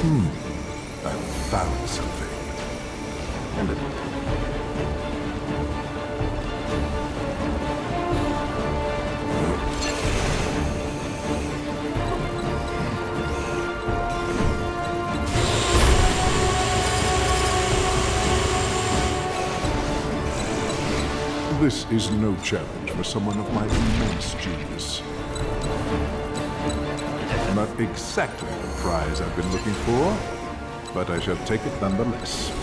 I found something. And it... This is no challenge for someone of my immense genius. Not exactly the prize I've been looking for, but I shall take it nonetheless.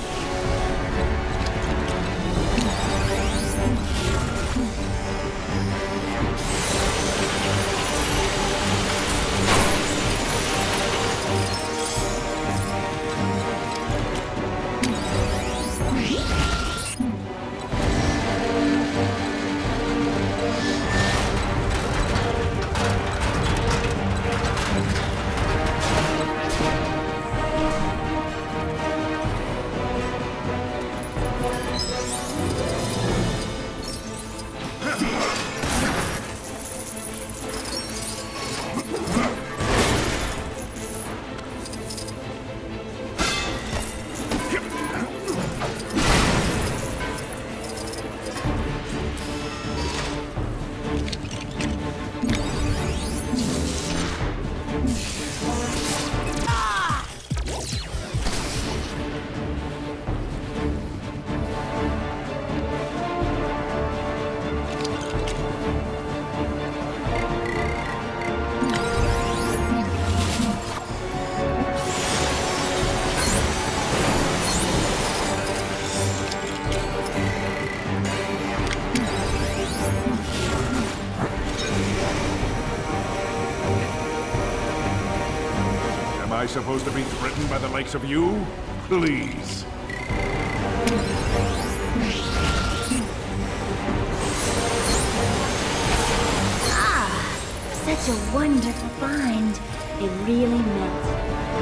Am I supposed to be threatened by the likes of you? Please. Such a wonderful find. It really meant.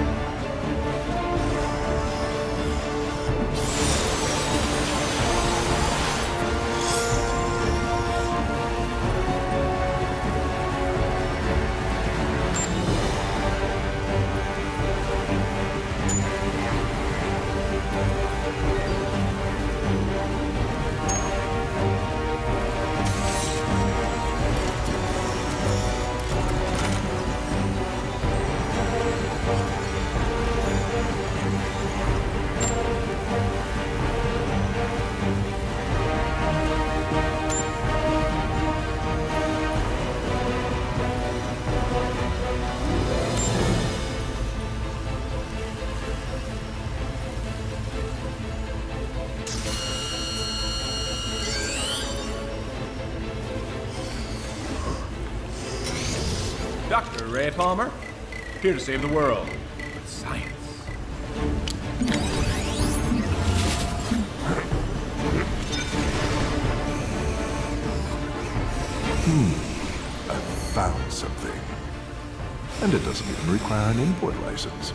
Dr. Ray Palmer, here to save the world with science. I found something. And it doesn't even require an import license.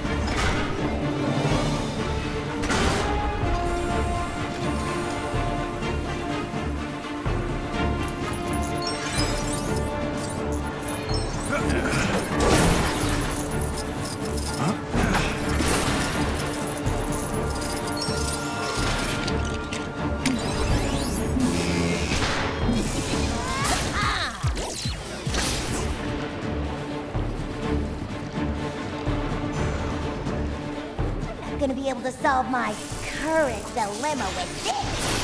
Gonna be able to solve my current dilemma with this.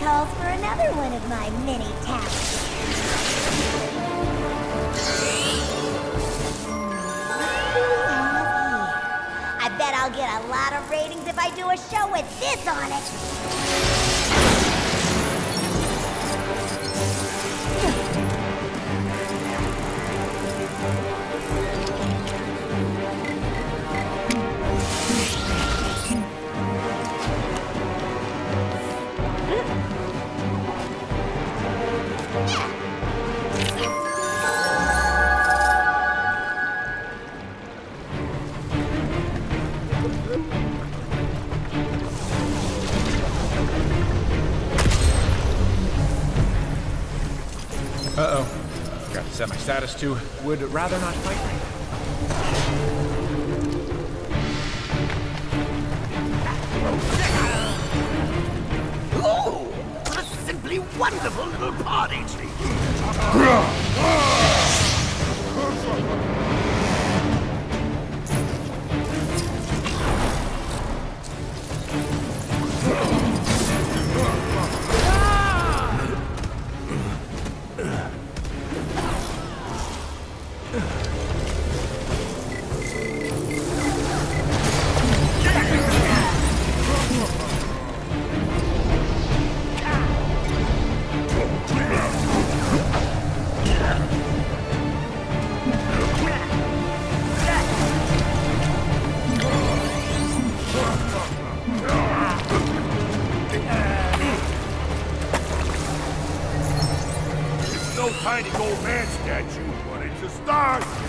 calls for another one of my mini talents. I bet I'll get a lot of ratings if I do a show with this on it. Uh-oh. Forgot to set my status to would rather not fight right now. Oh, what a simply wonderful little party treat. No tiny old man statue, but it's a start.